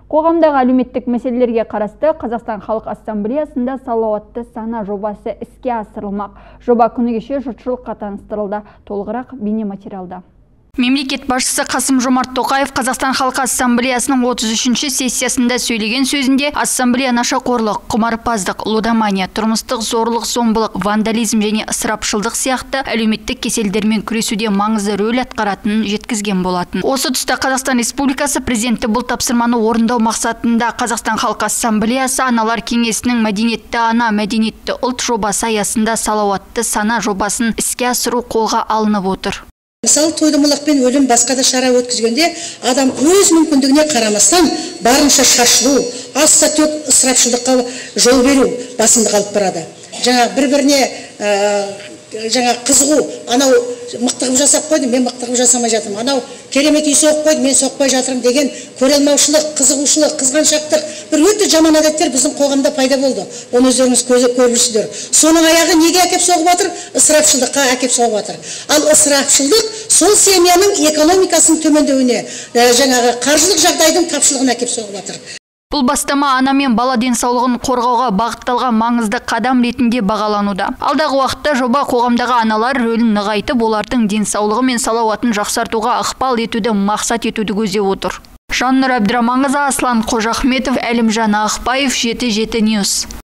Қоғамдағы әлеуметтік мәселелерге қарасты Қазақстан Халық Ассамблеясында салауатты сана жобасы іске асырылмақ. Жоба күні кеше жұртшылыққа таныстырылды. Толығырақ бейнематериалда. Мемлекет басшысы Қасым-Жомарт Тоқаев Қазақстан Халық Ассамблеясының 33-ші сессиясында сөйлеген сөзінде ассамблея нашақорлық, құмарпаздық, лудомания, тұрмыстық зорлық-зомбылық, вандализм және ысырапшылдық сияқты әлеуметтік кеселдермен күресуде маңызды рөл атқаратынын жеткізген болатын. Осы тұста Қазақстан Республикасы президенті бұл тапсырманы орындау мақсатында Қазақстан Халық Ассамблеясы аналар кеңесінің мәдениетті ана, мәдениетті ұлт жобасы аясында салауатты сана жобасын іске асыру қолға алынып отыр. Мысалы, тойдымылық пен өлім басқа да шара өткізгенде адам өз мүмкіндігіне қарамастан барынша шашылу, асса төк ысырапшылдыққа жол беру басымдық алып барады. Жаңа бір-біріне қызығу, анау мықтығып жасап қойды, мен мықтығып жасамай жатырмын. Анау керемет үй соғып қойды, мен соқпай жатырмын деген көрелмаушылық, қызығушылық, қызғаншақтық бір өте жаман әдеттер біздің қоғамда пайда болды. Оны өздеріңіз көріп жүрсіздер. Соның аяғы неге әкеп соғып жатыр? Ысырапшылдыққа әкеп соғып жатыр. Ал ысырапшылдық сол семьяның экономикасының төмендеуіне, жаңағы қаржылық жағдайдың тапшылығына әкеп соғып жатыр. Бұл бастама ана мен бала денсаулығын қорғауға бағытталған маңызды қадам ретінде бағалануда. Алдағы уақытта жоба қоғамдағы аналар рөлін нығайтып, олардың денсаулығы мен салауатын жақсартуға ықпал етуді мақсат етуді көздеп отыр. Жаннұр Әбдіраманқызы, Аслан Қожахметов, Әлімжан Ақпаев, 7-7 News.